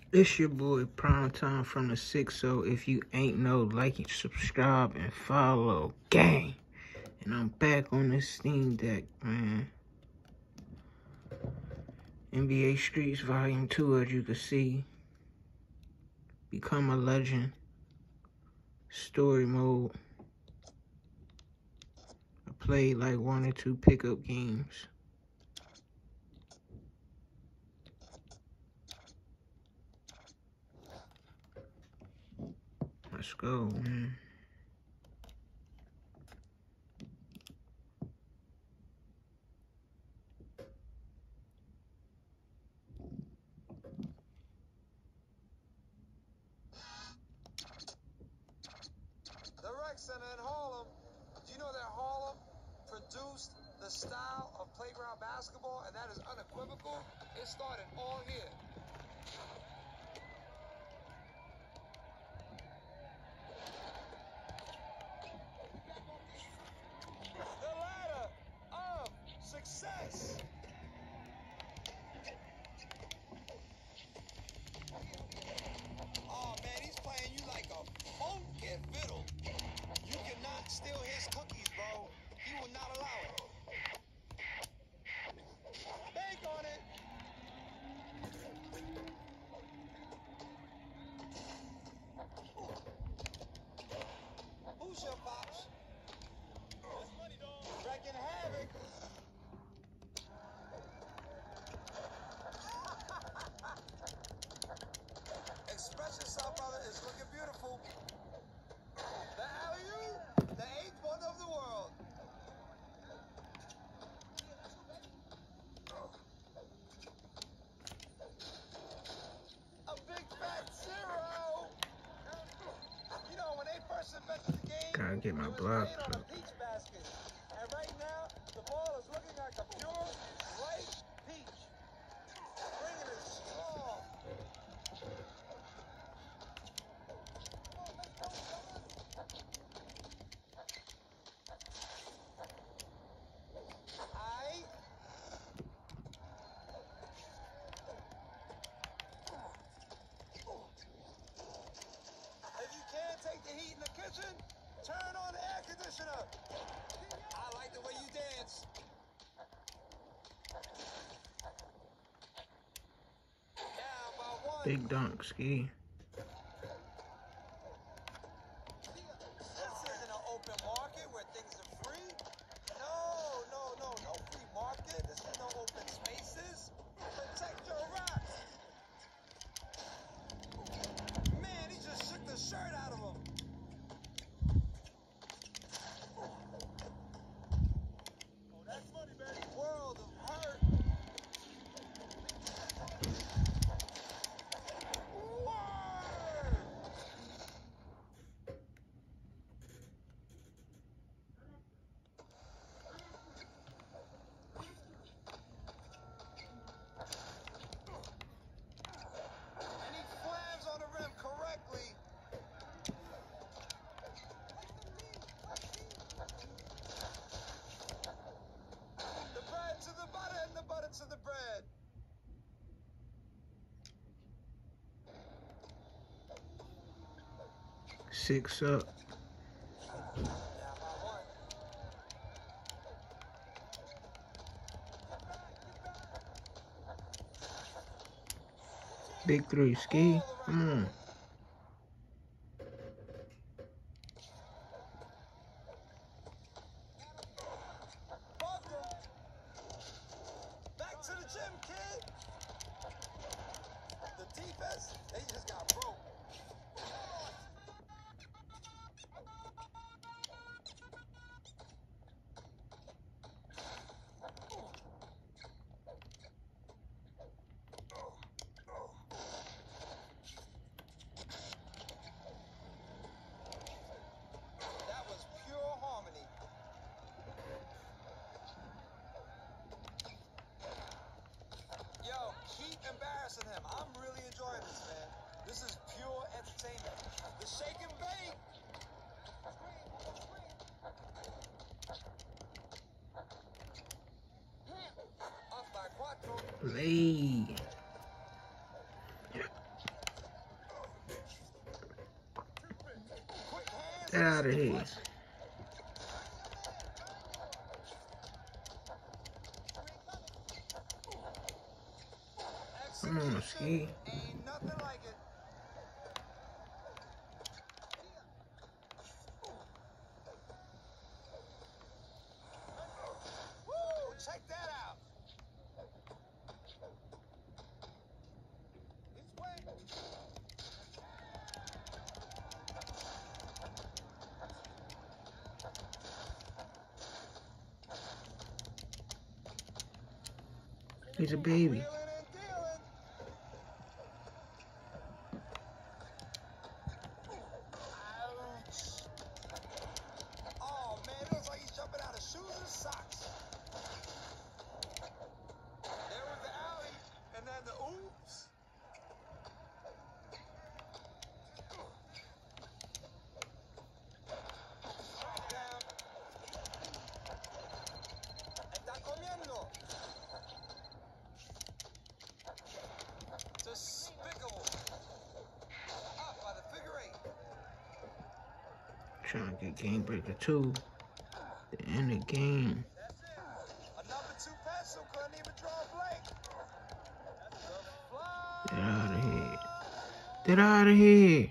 It's your boy Prime Time from the 6. So if you ain't know, like and subscribe and follow, gang. And I'm back on this Steam Deck, man. NBA Streets Volume 2, as you can see. Become a Legend. Story mode. I played like 1 or 2 pickup games. Let's go, man. The Rec Center in Harlem. Do you know that Harlem produced the style of playground basketball, and that is unequivocal? It started all here. The ladder of success. Oh man, he's playing you like a funky fiddle. You cannot steal his cookies, bro. He will not allow it. Bank on it. Who's your pops? Wrecking havoc. Express yourself, brother. It's looking beautiful. The alley-oop, the 8th wonder of the world. A big fat 0. You know, when they first invented the game, Gotta get my it was blocks made on a up. peach basket. And right now, the ball is looking like a pure, ripe peach. Bringing it strong. Aight. If you can't take the heat in the kitchen, turn on the air conditioner. I like the way you dance. Down by 1. Big dunk, ski. This isn't an open market where things are free. No free market. This is no open spaces. Protect your rock. Man, he just shook the shirt out of him. Oh, that's funny, baby. World of hurt. Word. And he slams on the rim correctly. The bread to the butter and the butter to the bread. Six up. Down by 1. Big 3, ski. Come on. Bugged him. Back to the gym, kid. The defense, they just got broke. That was pure harmony. Yo, keep embarrassing him. I'm really enjoying this, man. This is pure entertainment. The shake and bake. Up by 4. Lay. Get out of here. Come on, Ski. Ain't nothing like it. Woo! Check that out. It's way. He's a baby. Wheeling and dealing. Ouch. Oh man, it looks like he's jumping out of shoes and socks. There was the alley, and then the oops. Down. Está comiendo. Despicable. Up by the figure eight. Trying to get Game Breaker 2. The end of the game. That's it. A number 2 pencil couldn't even draw a blank. The Get fly. out of here. Get out of here.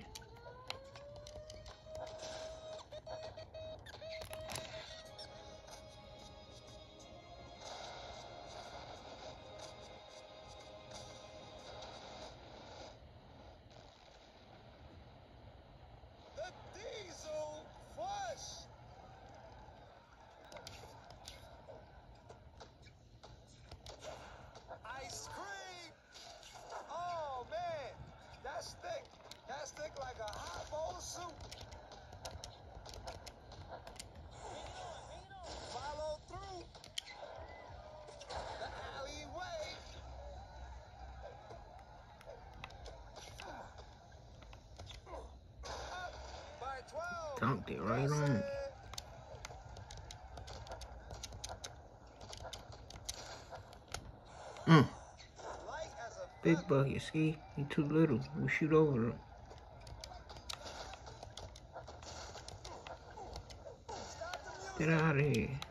The diesel flush. Ice cream. Oh man, that's thick. That's thick like a hot bowl of soup. Follow through the alleyway. Up by 12. Dunked it right That's on. it. Mm. Light as a Big feather. bucket, Ski. He too little. We shoot over him. Stop the music. Get out of here.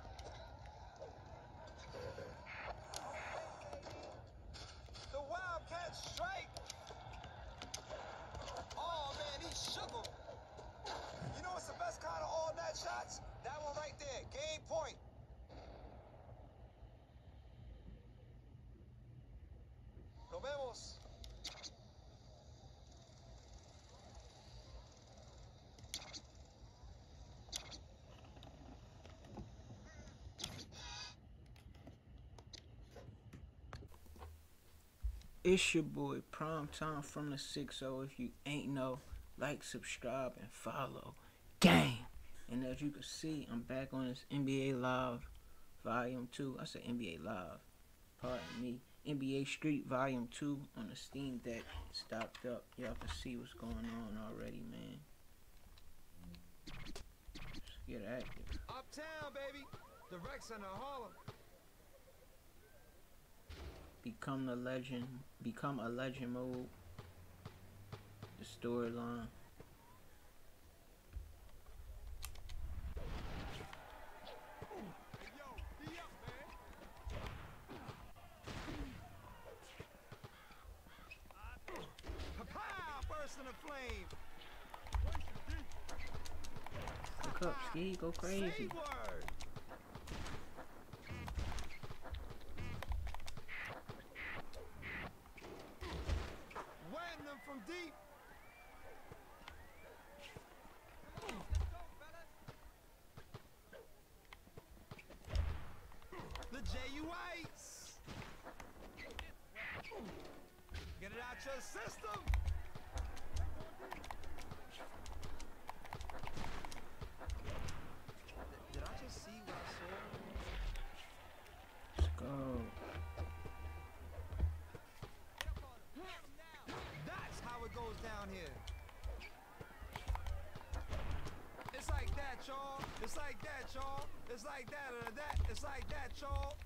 The Wildcat strike. Oh man, he shook him. You know what's the best kind of all net shots? That one right there. Game point. Nos vemos. It's your boy Prime Time from the 6-0. If you ain't know, like, subscribe, and follow. Gang! And as you can see, I'm back on this NBA Live Volume 2. I said NBA Live. Pardon me. NBA Street Volume 2 on the Steam Deck. Stocked up. Y'all can see what's going on already, man. Let's get active. Uptown, baby. The rec center of Harlem. Become a legend mode. The storyline. Yo, be up, man. Pa-pow! Burst in a flame. Look up, Ski. Go crazy. Say word. Wetting them from deep. The J.U. Ice. Get it out your system. Did I just see what I saw? Let's go. That's how it goes down here. It's like that, y'all. It's like that, y'all. It's like that or that. It's like that, y'all.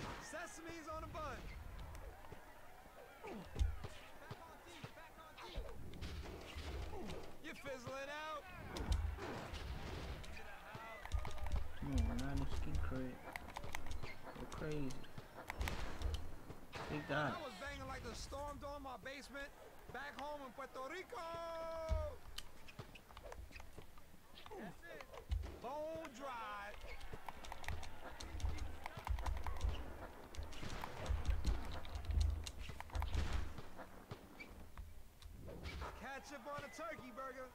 Sesame's on the bun. Back on deep, back on deep. fizzling out. Come on, now this ski crib. Go crazy. Big I dots. was banging like the storm door in my basement back home in Puerto Rico. That's it. Bone dry. Ketchup on a turkey burger.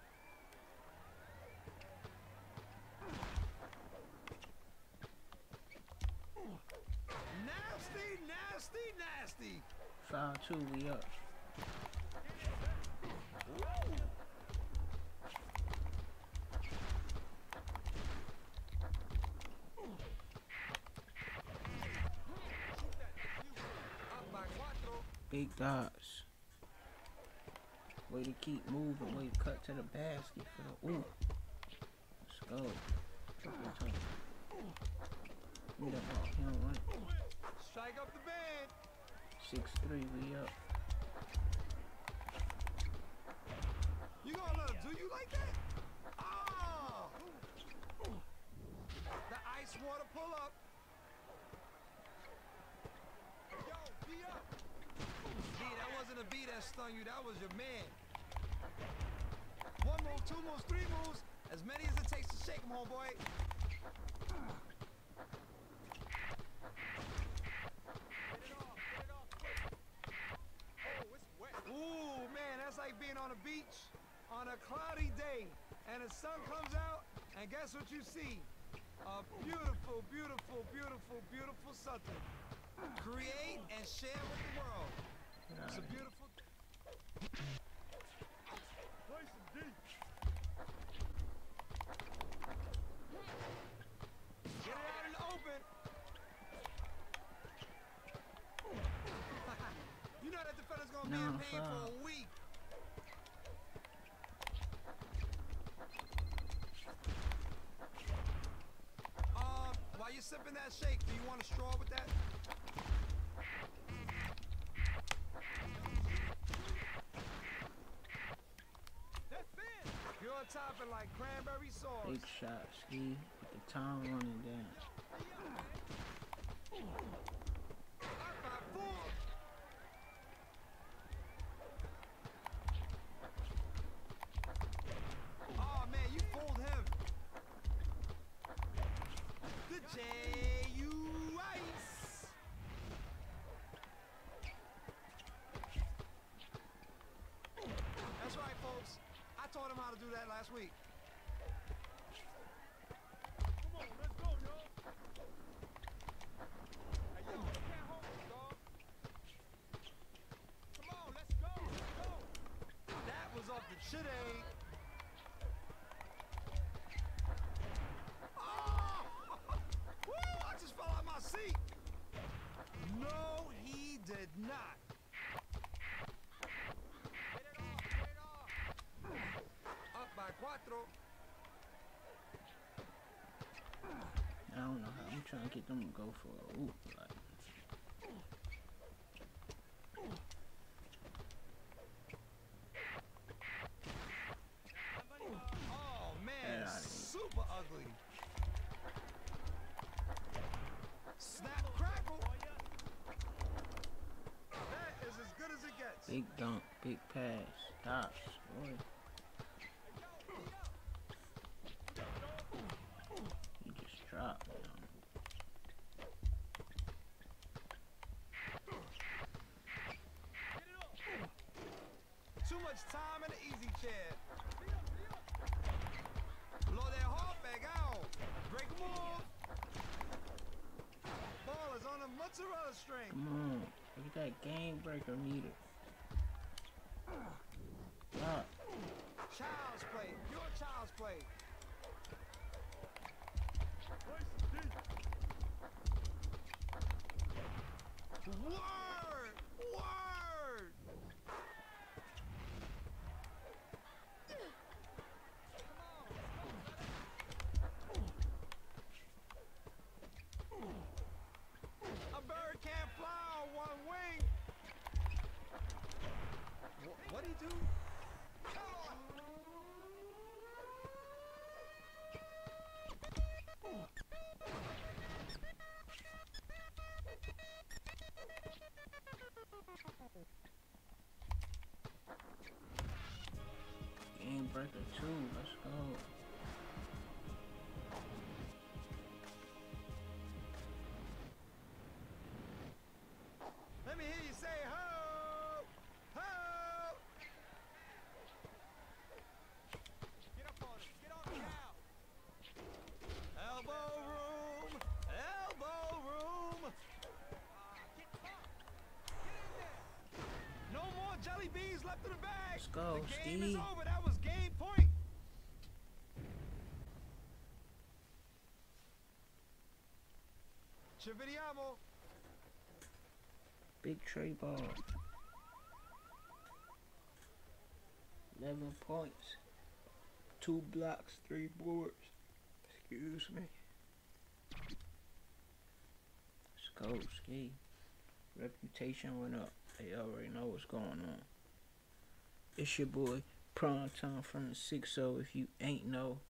Nasty, nasty, nasty. 5-2, we up. Big dots. Way to keep moving. Way to cut to the basket for the ooh. Let's go. Give that ball. He don't want it. Strike up the band. 6-3, we up. You gonna let him do you like that? Oh! The ice water pull up. Yo, be up. B, that wasn't a B that stung you. That was your man. 1 move, 2 moves, 3 moves. As many as it takes to shake him, homeboy. Ooh, man, that's like being on a beach on a cloudy day and the sun comes out and guess what you see? A beautiful, beautiful, beautiful, beautiful something. Create and share with the world. It's a beautiful... Play some deep. Get it out in the open. You know that defender's gonna be in pain for a week. While you're sipping that shake, do you want a straw with that? That's it. Pure topping like cranberry sauce. Big shot, Ski. With the time running down. Oh man, you fooled him. The J.U. Ice. That's right, folks. I taught him how to do that last week. Come on, let's go, yo. Hey, yo, you can't hold this, dog. Come on, let's go, let's go. That was off the chitty. I just fell out my seat. No, he did not. Get it off, get it off. Up by cuatro. I don't know how. I'm trying to get them to go for a oop. Like. Oh man, super ugly. Snap crackle. That is as good as it gets. Big dunk, big pass. Dots, boy. He just dropped it on him. Too much time in the easy chair. Lo dejó pegado. Break move. Ball is on a mozzarella string. Come on. Look at that game breaker meter. Stop. Child's play. Pure child's play. Word! Word! A bird can't fly on one wing. What'd he do? Game breaker 2, let's go. Let me hear you say ho! Ho! Get up on it. Get on the cow. Elbow room. Elbow room. Get tough. Get in there. No more jelly beans left in the bag. Let's go, the game is Steve. over. That was game point. Ci vediamo. Big tray ball. 11 points. 2 blocks, 3 boards. Excuse me. Let's go, Ski. Reputation went up. They already know what's going on. It's your boy, Prime Time from the 6-0. If you ain't know,